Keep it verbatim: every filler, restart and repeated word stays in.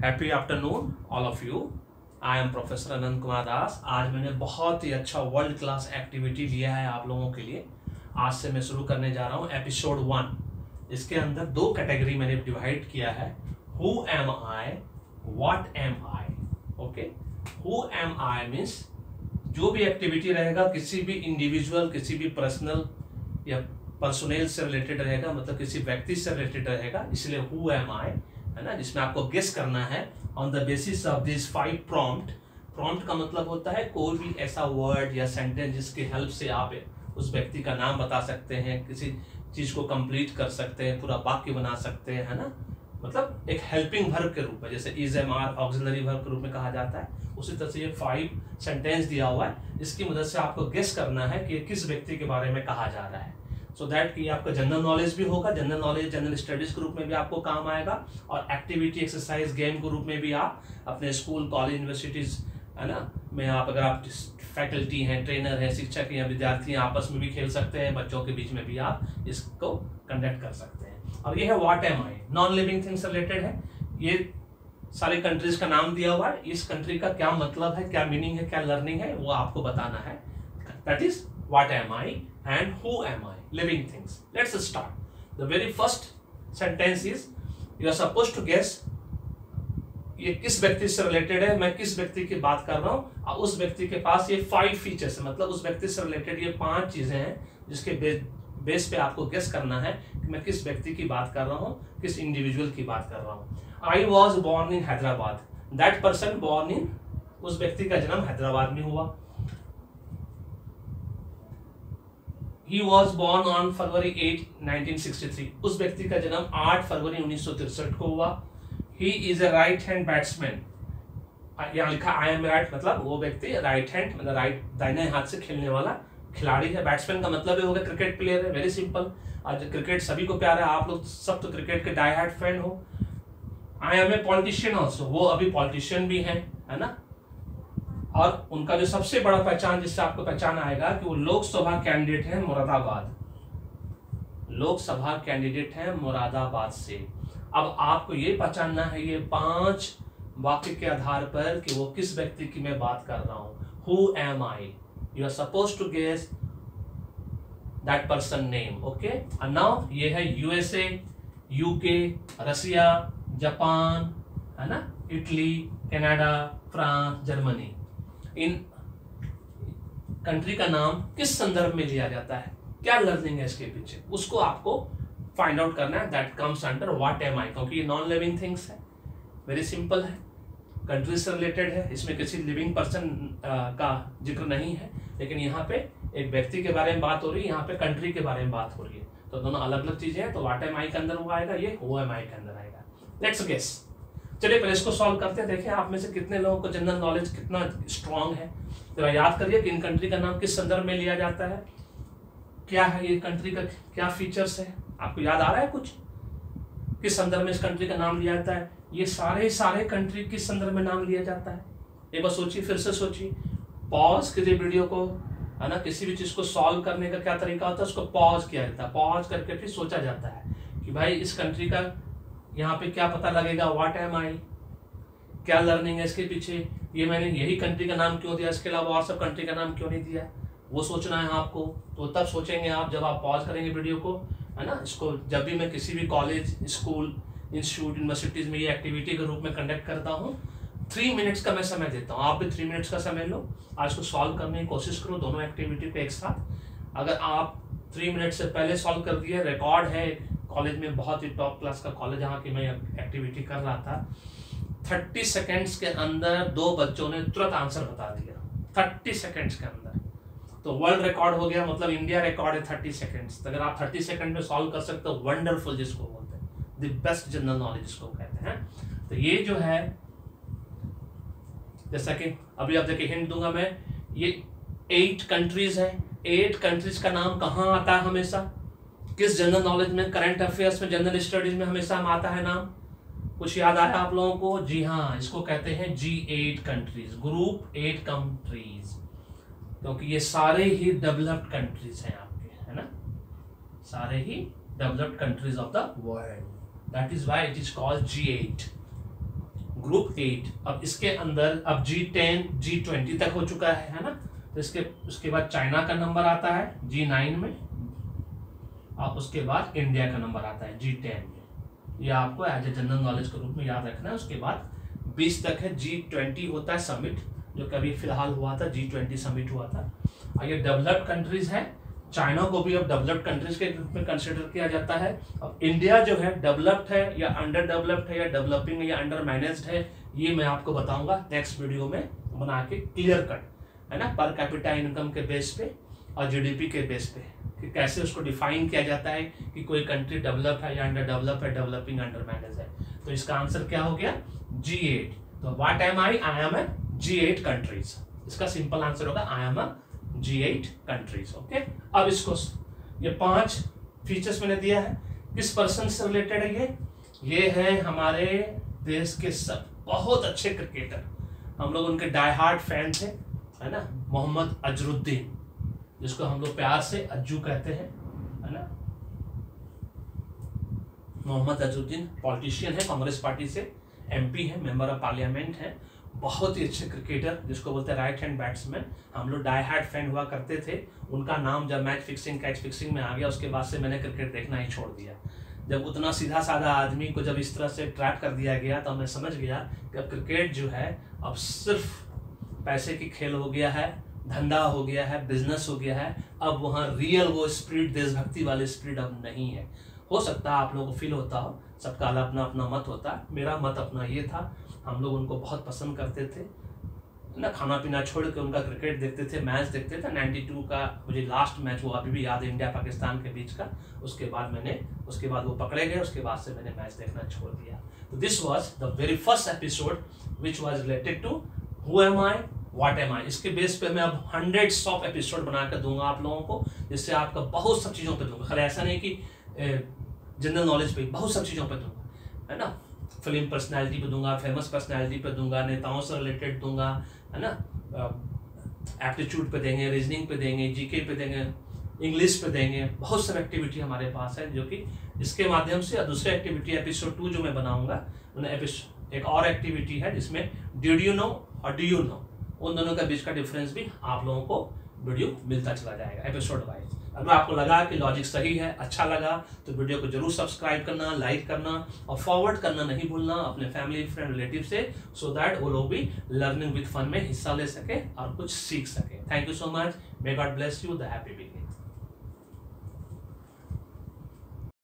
Happy afternoon all of you. I am professor Anant Kumar Das. आज मैंने बहुत ही अच्छा वर्ल्ड क्लास एक्टिविटी लिया है आप लोगों के लिए। आज से मैं शुरू करने जा रहा हूँ एपिसोड वन। इसके अंदर दो कैटेगरी मैंने डिवाइड किया है, who am I, what am I. Okay, who am I means जो भी एक्टिविटी रहेगा किसी भी इंडिविजुअल, किसी भी पर्सनल या पर्सनल से रिलेटेड रहेगा, मतलब किसी व्यक्ति से रिलेटेड रहेगा, इसलिए हु एम आई है ना, जिसमें आपको गेस करना है on the basis of this five prompt. Prompt का मतलब होता है कोई भी ऐसा वर्ड या सेंटेंस जिसकी हेल्प से आप उस व्यक्ति का नाम बता सकते हैं, किसी चीज को कंप्लीट कर सकते हैं, पूरा वाक्य बना सकते हैं, है ना। मतलब एक हेल्पिंग वर्ब के रूप में, जैसे is am are auxiliary verb के रूप में कहा जाता है, उसी तरह से ये फाइव सेंटेंस दिया हुआ है। इसकी मदद से आपको गेस करना है कि किस व्यक्ति के बारे में कहा जा रहा है, सो दैट कि आपका जनरल नॉलेज भी होगा। जनरल नॉलेज जनरल स्टडीज के रूप में भी आपको काम आएगा, और एक्टिविटी एक्सरसाइज गेम के रूप में भी आप अपने स्कूल कॉलेज यूनिवर्सिटीज है ना में आप, अगर आप फैकल्टी हैं, ट्रेनर हैं, शिक्षक हैं, विद्यार्थी हैं, आपस में भी खेल सकते हैं, बच्चों के बीच में भी आप इसको कंडक्ट कर सकते हैं। और ये है what am I, non living things related है। ये सारे कंट्रीज का नाम दिया हुआ है, इस कंट्री का क्या मतलब है, क्या मीनिंग है, क्या लर्निंग है, वो आपको बताना है। That is what am I and who am I, living things. Let's start. The very first sentence is you are supposed to guess ये किस व्यक्ति से रिलेटेड है, मैं किस व्यक्ति की बात कर रहा हूँ, और उस व्यक्ति के पास ये फाइव फीचर्स है, मतलब उस व्यक्ति से रिलेटेड ये पांच चीजें हैं जिसके बे, बेस पे आपको गेस करना है कि मैं किस व्यक्ति की बात कर रहा हूँ, किस इंडिविजुअल की बात कर रहा हूँ। I was born in Hyderabad, that person born in, उस व्यक्ति का जन्म हैदराबाद में हुआ। He was born on February eighth, nineteen sixty-three. उस व्यक्ति का जन्म आठ फरवरी उन्नीस सौ तिरसठ को हुआ। He is a right hand batsman. यहाँ लिखा I am right, मतलब वो व्यक्ति राइट हैंड मतलब राइट दाहिने हाथ से खेलने वाला खिलाड़ी है। बैट्समैन का मतलब ये होगा क्रिकेट प्लेयर है, वेरी सिंपल। आज क्रिकेट सभी को प्यारा है, आप लोग सब तो क्रिकेट के डाई हार्ड फैन हो। I am a politician also, वो अभी पॉलिटिशियन भी हैं, है ना। और उनका जो सबसे बड़ा पहचान, जिससे आपको पहचान आएगा कि वो लोकसभा कैंडिडेट है मुरादाबाद, लोकसभा कैंडिडेट है मुरादाबाद से। अब आपको ये पहचानना है ये पांच वाक्य के आधार पर कि वो किस व्यक्ति की मैं बात कर रहा हूं। Who am I, you are suppose to guess that person name. Okay, and now ये है यूएसए, यूके, रसिया, जापान, है ना, इटली, कनाडा, फ्रांस, जर्मनी। इन कंट्री का नाम किस संदर्भ में लिया जाता है, क्या लर्निंग है इसके पीछे, उसको आपको फाइंड आउट करना है। That comes under what am I, क्योंकि ये नॉन लिविंग थिंग्स है, वेरी सिंपल है, कंट्री से रिलेटेड है, इसमें किसी लिविंग पर्सन का जिक्र नहीं है, लेकिन यहाँ पे एक व्यक्ति के बारे में बात हो रही है, यहाँ पे कंट्री के बारे में बात हो रही है, तो दोनों अलग अलग चीजें हैं। तो व्हाट एम आई के अंदर वो आएगा, ये हु एम आई के अंदर आएगा। Let's guess. चलिए पहले इसको सॉल्व करते हैं, देखें आप में से कितने लोगों को जनरल नॉलेज कितना स्ट्रांग है। तो याद करिए कि इन कंट्री का नाम किस संदर्भ में लिया जाता है, क्या है ये कंट्री का, क्या फीचर्स है, आपको याद आ रहा है कुछ, किस संदर्भ में इस कंट्री का नाम लिया जाता है। ये सारे सारे कंट्री किस संदर्भ में नाम लिया जाता है, एक बार सोचिए, फिर से सोचिए, पॉज कीजिए वीडियो को, है ना। किसी भी चीज को सॉल्व करने का क्या तरीका होता है, उसको पॉज किया जाता है, पॉज करके फिर सोचा जाता है कि भाई इस कंट्री का यहाँ पे क्या पता लगेगा, व्हाट एम आई, क्या लर्निंग है इसके पीछे, ये मैंने यही कंट्री का नाम क्यों दिया, इसके अलावा और सब कंट्री का नाम क्यों नहीं दिया, वो सोचना है आपको। तो तब सोचेंगे आप जब आप पॉज करेंगे वीडियो को, है ना। इसको जब भी मैं किसी भी कॉलेज, स्कूल, इंस्टीट्यूट, यूनिवर्सिटीज में ये एक्टिविटी के रूप में कंडक्ट करता हूँ, थ्री मिनट्स का मैं समय देता हूँ, आप भी थ्री मिनट्स का समय लो, आज को सॉल्व करने की कोशिश करो दोनों एक्टिविटी को एक साथ। अगर आप थ्री मिनट से पहले सॉल्व कर दिए, रिकॉर्ड है कॉलेज में, बहुत ही टॉप क्लास का कॉलेज जहाँ की मैं एक्टिविटी कर रहा था, थर्टी सेकेंड्स के अंदर दो बच्चों ने तुरंत आंसर बता दिया, थर्टी सेकेंड्स के अंदर। तो वर्ल्ड रिकॉर्ड हो गया, मतलब इंडिया रिकॉर्ड है थर्टी सेकेंड्स। अगर आप थर्टी सेकेंड में सॉल्व कर सकते हो, वंडरफुल जिसको बोलते हैं, द बेस्ट जनरल नॉलेज जिसको कहते हैं। तो ये जो है, जैसा कि अभी आप देखिए हिंट दूंगा मैं, ये एट कंट्रीज हैं, एट कंट्रीज का नाम कहाँ आता है हमेशा, किस जनरल नॉलेज में, करंट अफेयर्स में, जनरल स्टडीज में हमेशा आता है नाम, कुछ याद आया आप लोगों को? जी हाँ, इसको कहते हैं G eight countries, group eight countries, क्योंकि ये सारे ही डेवलप्ड कंट्रीज हैं आपके, है ना, सारे ही developed countries of the world, that is why it is called G eight, group eight. अब इसके अंदर अब जी टेन जी ट्वेंटी तक हो चुका है है ना। तो इसके उसके बाद चाइना का नंबर आता है जी नाइन में, और उसके बाद इंडिया का नंबर आता है जी टेन में। ये आपको एज ए जनरल नॉलेज के रूप में याद रखना है। उसके बाद बीस तक है जी ट्वेंटी होता है समिट, जो कभी फिलहाल हुआ था, जी ट्वेंटी समिट हुआ था। और ये डेवलप्ड कंट्रीज है, चाइना को भी अब डेवलप्ड कंट्रीज के रूप में कंसिडर किया जाता है। अब इंडिया जो है डेवलप्ड है या अंडर डेवलप्ड है या डेवलपिंग है या अंडर मैनेज्ड है, ये मैं आपको बताऊंगा नेक्स्ट वीडियो में बना के क्लियर कट, है ना, पर कैपिटा इनकम के बेस पे और जीडीपी के बेस पे, कि कैसे उसको डिफाइन किया जाता है कि कोई कंट्री डेवलप है या अंडर डेवलप है, डेवलपिंग अंडर मैनेज है। तो इसका आंसर क्या हो गया, जी एट। तो what am I, I am a G eight countries. इसका सिंपल आंसर होगा I am a G eight countries. Okay, अब इसको ये पांच फीचर्स मैंने दिया है, किस पर्सन से रिलेटेड है ये ये है हमारे देश के सब बहुत अच्छे क्रिकेटर, हम लोग उनके डाई हार्ड फैन थे, है ना, मोहम्मद अजरुद्दीन, जिसको हम लोग प्यार से अज्जू कहते हैं, है ना। मोहम्मद अजरुद्दीन पॉलिटिशियन है, कांग्रेस पार्टी से एमपी है, मेंबर ऑफ पार्लियामेंट है, बहुत ही अच्छे क्रिकेटर, जिसको बोलते हैं राइट हैंड बैट्समैन। हम लोग डाई हार्ड फैन हुआ करते थे। उनका नाम जब मैच फिक्सिंग कैच फिक्सिंग में आ गया, उसके बाद से मैंने क्रिकेट देखना ही छोड़ दिया। जब उतना सीधा साधा आदमी को जब इस तरह से ट्रैप कर दिया गया, तो मैं समझ गया कि अब क्रिकेट जो है अब सिर्फ पैसे की खेल हो गया है, धंधा हो गया है, बिजनेस हो गया है। अब वहाँ रियल वो स्पिरिट, देशभक्ति वाले स्पिरिट अब नहीं है। हो सकता है आप लोगों को फील होता हो, सबका अपना अपना मत होता है, मेरा मत अपना ये था, हम लोग उनको बहुत पसंद करते थे ना, खाना पीना छोड़ के उनका क्रिकेट देखते थे, मैच देखते थे। बानवे का मुझे लास्ट मैच वो अभी भी याद है, इंडिया पाकिस्तान के बीच का। उसके बाद मैंने उसके बाद वो पकड़े गए, उसके बाद से मैंने मैच देखना छोड़ दिया। तो this was the very first episode which was related to who am I, what am I. इसके बेस पे मैं अब हंड्रेड्स ऑफ एपिसोड बनाकर दूंगा आप लोगों को, जिससे आपका बहुत सब चीज़ों पे दूंगा। खाली ऐसा नहीं कि जनरल नॉलेज पे, बहुत सब चीज़ों पे दूंगा, है ना। फिल्म पर्सनैलिटी पे दूंगा, फेमस पर्सनैलिटी पे दूंगा, नेताओं से रिलेटेड दूंगा, है ना, एप्टीट्यूड पे देंगे, रीजनिंग पे देंगे, जीके पे देंगे, इंग्लिश पे देंगे। बहुत सारी एक्टिविटी हमारे पास है, जो कि इसके माध्यम से। दूसरी एक्टिविटी एपिसोड टू जो मैं बनाऊंगा, एक और एक्टिविटी है जिसमें डिड यू नो और डू यू नो, उन दोनों के बीच का डिफरेंस भी आप लोगों को वीडियो मिलता चला जाएगा एपिसोड वाइज। अगर आपको लगा कि लॉजिक सही है, अच्छा लगा, तो वीडियो को जरूर सब्सक्राइब करना, लाइक करना और फॉरवर्ड करना नहीं भूलना अपने फैमिली फ्रेंड रिलेटिव से, सो दैट वो लोग भी लर्निंग विद फन में हिस्सा ले सके और कुछ सीख सके। Thank you so much, may God bless you, the happy beginning.